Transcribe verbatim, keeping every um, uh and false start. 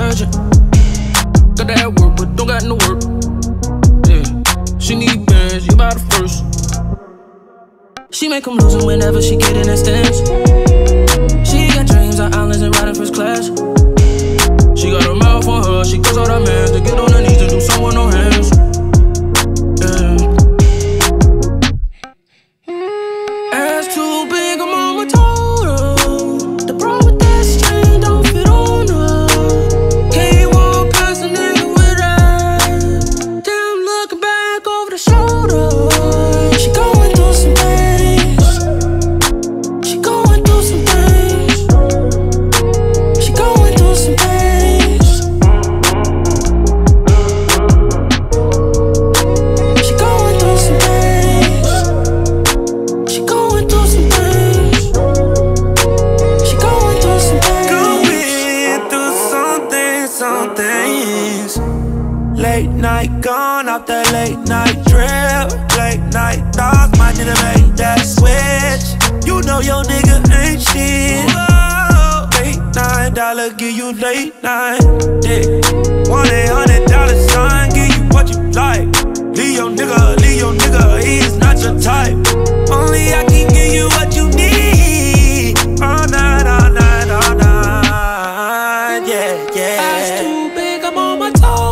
urgent. Got that work, but don't got no work. Yeah, she need bands, you buy the first. She make them lose whenever she get in that stance. She got dreams of islands and riding first class. She got a mouth on her, she goes out her man to get on her knees to do someone no hands. Yeah. Ass too big, her mama told her. The bra with that string don't fit on her. Can't walk past a nigga with ass. Damn, looking back over the shoulder. She going through some things. She going through some things. She going through some things. She going through some things. She going through some things. She going through some things. Going through something, some things. Late night gone off that late night trip. Late night thoughts, my nigga made that switch. You know your nigga ain't shit. Whoa. Late night dollar, give you late night. Yeah. One eight hundred dollar sign, give you what you like. Leave your nigga, leave your nigga, he is not your type. Only I can give you what you need. All night, all night, all night. Yeah, yeah. Ass too big, I'm on my toes.